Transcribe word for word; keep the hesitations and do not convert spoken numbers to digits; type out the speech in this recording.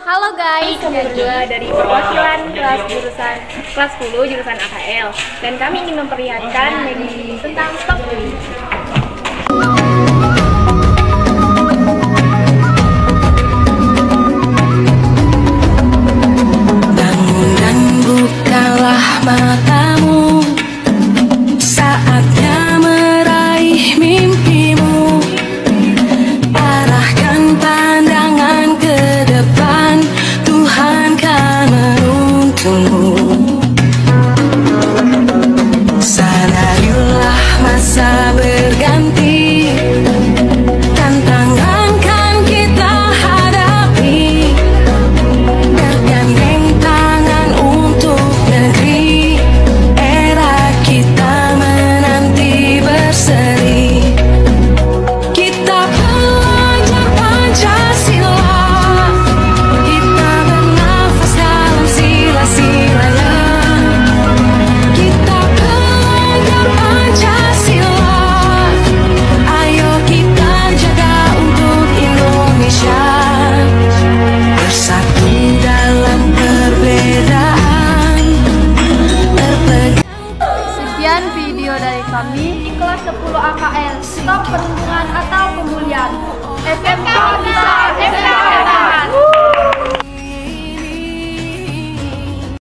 Halo guys, kami berdua dari perwakilan kelas jurusan kelas sepuluh jurusan A K L dan kami ingin memperlihatkan medis tentang stok beli. Bangun dan bukalah matamu, saatnya meraih mimpimu. Arahkan pandangan ke depan, Tuhan kan menuntunmu. Sadarilah masa berganti, tantangan kan kita hadapi. Bergandeng tangan untuk negeri, era kita menanti berseri. Kita belajar Pancasila, kita bernafas dalam sila-silanya. Kita belajar Pancasila, ayo kita jaga untuk Indonesia. Bersatu dalam perbedaan, berpegang. Sekian video dari kami di kelas sepuluh A K L. Stop